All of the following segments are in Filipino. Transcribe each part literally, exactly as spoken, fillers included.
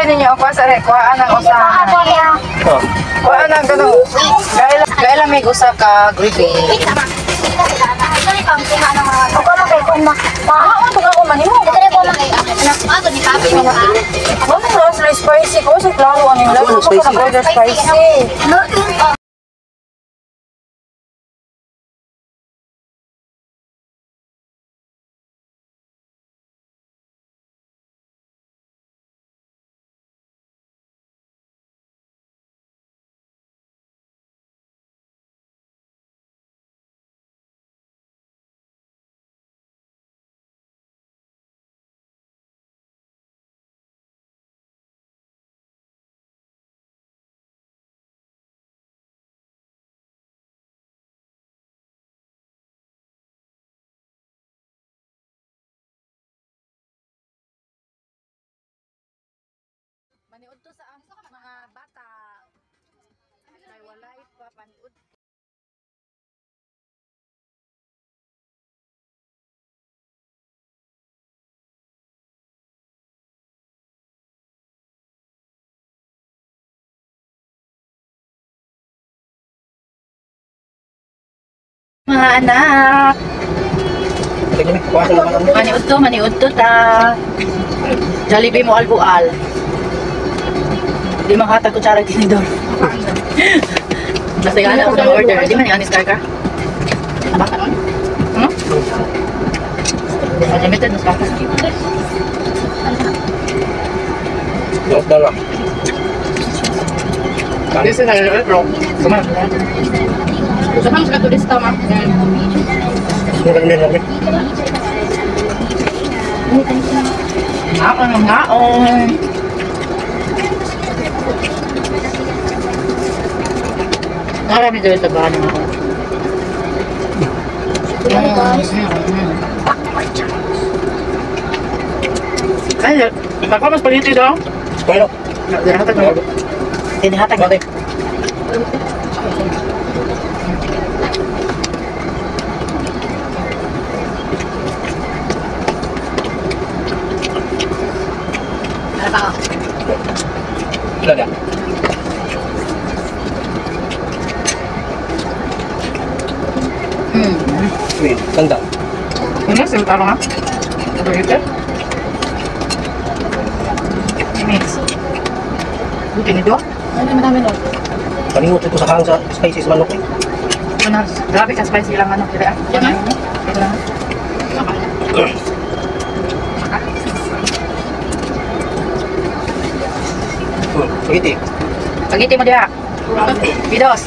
try ninyo ako sa kuhaan ng usa. Kuhaan ng ganun. Gaila gaila may usa ka gravy. Ako na kay kung ma. Ah, ito ka ko manimo. Dali ko na kay ato ni papi mo ha. Ano na sa spicy ko sa klaro ano lang ko na order spicy. Maniud to sa ang mga bata. Kay walay pa paniud. Mga anak. Maniud to, maniud to ta. Jollibee mo albual. Di makata kutsara tinidor. Basta yung ako ng order. Di man yung anis ka? Ba? Hmm? Unlimited mas baka. Dos dala. This is a little Come on. Saan sa turista ma? Murang din kami. Ngaon, ngaon. Marami dito sa bahan mo. Ay, baka mas paliti daw. Pero, Dinahatag mo. Dinahatag mo. bakit? Ano pa? Ilan yan? Hmm. Wait, ganda. Ini sebentar nga. Begitu. Mix. Buti nito. Ano naman namin Paningot ito sa hang sa spices manok eh. Benar. Grabe ka spicy lang ano. Kaya. Yan. Ito lang. Hmm, spaghetti. Spaghetti mo dia. Pidos.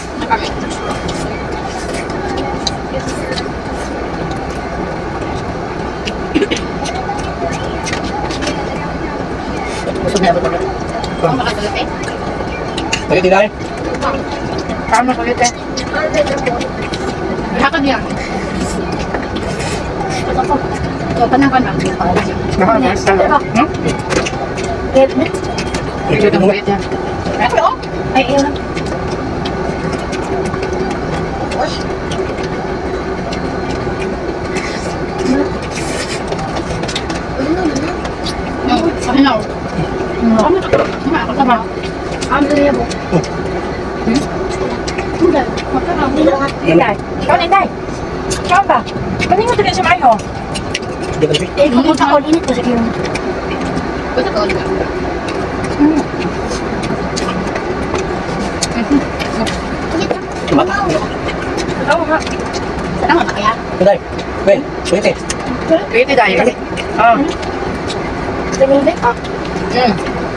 Busog na ba ito? Ang makatulog eh. Spaghetti dahil. Kamu kulit eh. Hakad niya. Ito pa na ka na. Baka mas tala. Hmm? Get me. Ito yung kulit yan. Pero, ay, ayun. Ano? Ano? Ano sama? Ano niya po? Hmm? Hindi. Magkakaroon. Inday. Ikaw na Inday. Ikaw ba? Maning mo ito siya mayo. Di ba ito? Eh, kung punta ko, init ko sa iyo. Punta ko. Hmm. Mata. Oo nga. Saan mo kaya? Dahil. Ben, spaghetti. Kulit tayo. Ah. Tingin din. Ah. Hmm.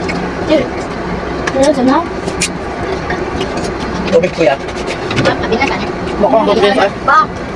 Ano sa now? Tubig ko yan. Ba, tabi na ka niya. Mukhang gusto din sa Ba,